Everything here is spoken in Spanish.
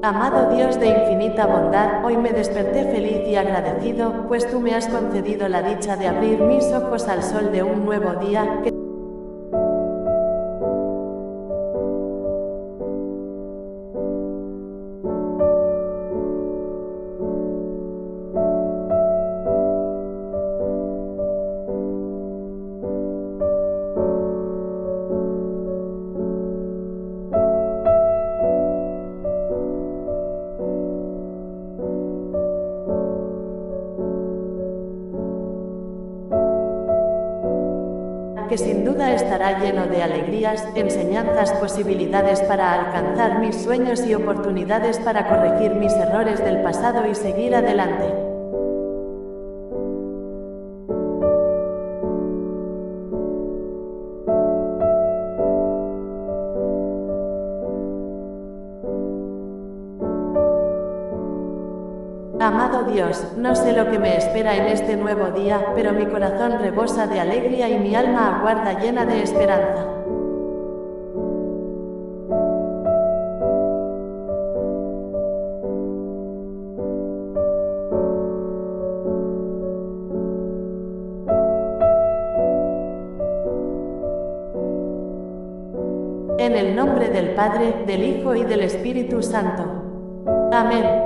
Amado Dios de infinita bondad, hoy me desperté feliz y agradecido, pues tú me has concedido la dicha de abrir mis ojos al sol de un nuevo día, que sin duda estará lleno de alegrías, enseñanzas, posibilidades para alcanzar mis sueños y oportunidades para corregir mis errores del pasado y seguir adelante. Amado Dios, no sé lo que me espera en este nuevo día, pero mi corazón rebosa de alegría y mi alma aguarda llena de esperanza. En el nombre del Padre, del Hijo y del Espíritu Santo. Amén.